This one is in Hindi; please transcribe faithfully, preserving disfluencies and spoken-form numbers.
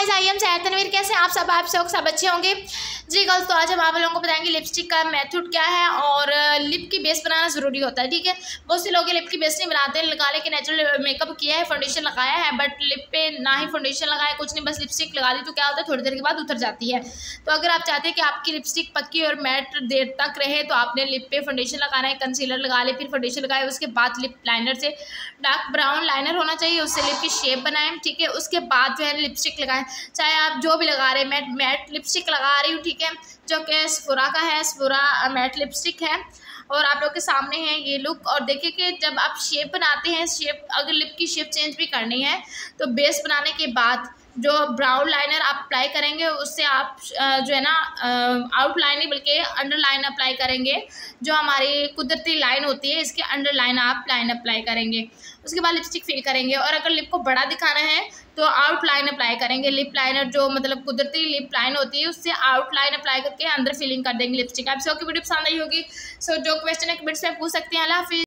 गाइस, आई एम सैर तनवीर। कैसे आप सब आप सब सब अच्छे होंगे जी। गर्ल्स, तो आज हम आप लोगों को बताएंगे लिपस्टिक का मेथड क्या है और लिप की बेस बनाना ज़रूरी होता है। ठीक है, बहुत से लोग लिप की बेस नहीं बनाते हैं, लगा लेके नेचुरल मेकअप किया है, फाउंडेशन लगाया है, बट लिप पे ना ही फाउंडेशन लगाया, कुछ नहीं, बस लिपस्टिक लगा दी तो क्या होता है, थोड़ी देर के बाद उतर जाती है। तो अगर आप चाहते हैं कि आपकी लिपस्टिक पक्की और मैट देर तक रहे तो आपने लिप पे फाउंडेशन लगाना है, कंसीलर लगा ले, फिर फाउंडेशन लगाए, उसके बाद लिप लाइनर से डार्क ब्राउन लाइनर होना चाहिए, उससे लिप की शेप बनाएं। ठीक है, उसके बाद जो है लिपस्टिक लगाएं, चाहे आप जो भी लगा रहे हैं। मैट मैट लिपस्टिक लगा रही हूँ, ठीक है, जो कि सफोरा का है, सफोरा मैट लिपस्टिक है और आप लोग के सामने है ये लुक। और देखिए कि जब आप शेप बनाते हैं, शेप अगर लिप की शेप चेंज भी करनी है तो बेस बनाने के बाद जो ब्राउन लाइनर आप अप्लाई करेंगे उससे आप जो है ना आउटलाइन ही बल्कि अंडरलाइन अप्लाई करेंगे। जो हमारी कुदरती लाइन होती है इसके अंडरलाइन आप लाइन अप्लाई करेंगे, उसके बाद लिपस्टिक फिल करेंगे। और अगर लिप को बड़ा दिखाना है तो आउटलाइन अप्लाई करेंगे, लिप लाइनर जो मतलब कुदरती लिप लाइन होती है उससे आउटलाइन अप्लाई करके अंदर फिलिंग कर देंगे लिपस्टिक। आप सबकी वीडियो पसंद आई होगी, सो जो क्वेश्चन है कमेंट्स में पूछ सकते हैं। अल्लाह हाफिज़।